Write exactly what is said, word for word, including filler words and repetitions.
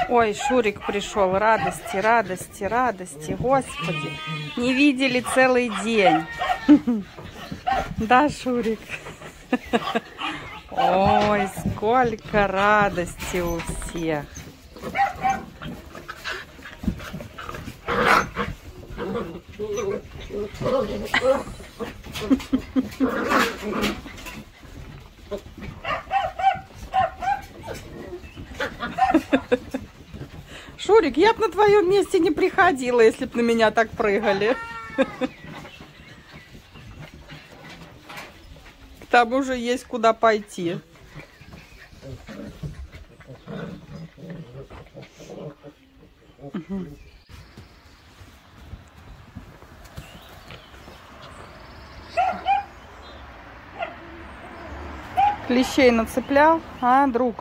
Ой, Шурик пришел. Радости, радости, радости. Господи, не видели целый день. Да, Шурик? Ой, сколько радости у всех. Шурик, я бы на твоем месте не приходила, если бы на меня так прыгали. К тому же есть куда пойти. Клещей нацеплял, а, друг?